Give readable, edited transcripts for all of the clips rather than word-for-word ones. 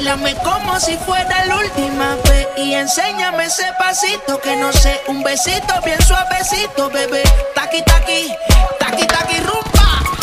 Báilame como si fuera la última vez y enséñame ese pasito que no sé, un besito bien suavecito, bebé. Taqui, taqui, taqui, taqui, rumba.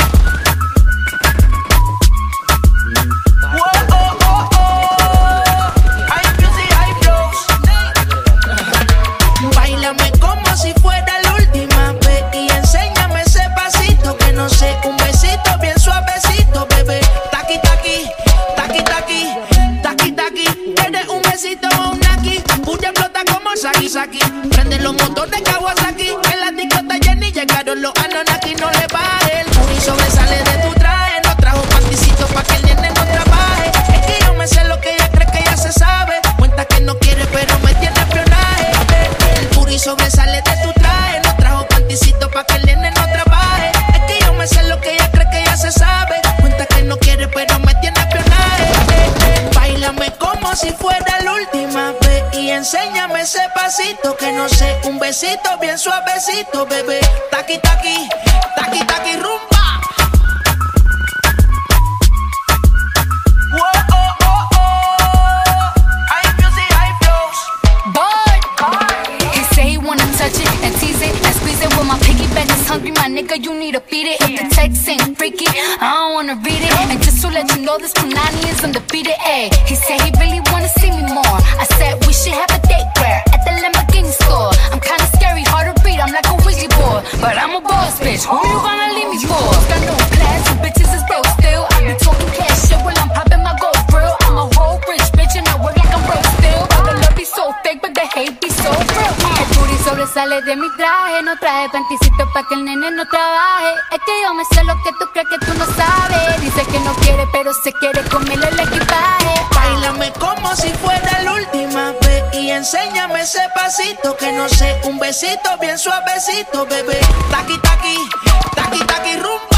Báilame como si fuera la última vez y enséñame ese pasito que no sé, un besito bien suavecito, bebé. Taqui, taqui, taqui, taqui, taqui, taqui. ¿Quieres un besito o un aquí? Puya flota como Saki Saki. Prende los motores Kawasaki. En la discota Jenny llegaron los Anunnaki. No le baje el booty, sobresale de tu traje. No trajo panticito pa' que el nene no trabaje. Es que yo me sé lo que ella cree que ya se sabe. Cuenta que no quiere pero me tiene espionaje. El booty sobresale de tu traje. No trajo panticito pa' que el nene no trabaje. Es que yo me sé lo que ella cree que ya se sabe. Cuenta que no quiere pero me tiene espionaje. Báilame como si fuera la última vez y enséñame ese pasito que no sé, un besito bien suavecito, bebé. Taqui, taqui, taqui, taqui, rumba. Hungry, my nigga, you need to beat it. If the text ain't freaky, I don't wanna read it. And just to let you know, this Punani is undefeated. Ayy, he said he really wanna see me more. I said we should have a date where at the Lamborghini store. I'm kinda scary, hard to read, I'm like a Ouija board, but I'm a boss bitch. Who you gonna leave me for? Got no class, you bitches is broke still. I be talking cash shit while I'm popping my gold grill. I'm a whole rich bitch and I work like I'm broke still. But the love be so fake, but the hate be so real. El booty sobresale de mi traje, no traje panticito pa' que el nene no trabaje. Es que yo me sé lo que tú crees que tú no sabes. Dice que no quiere, pero se quiere comerle el equipaje. Báilame como si fuera la última vez y enséñame ese pasito que no sé, un besito bien suavecito, bebé. Taqui, taqui, taqui, taqui, rumba.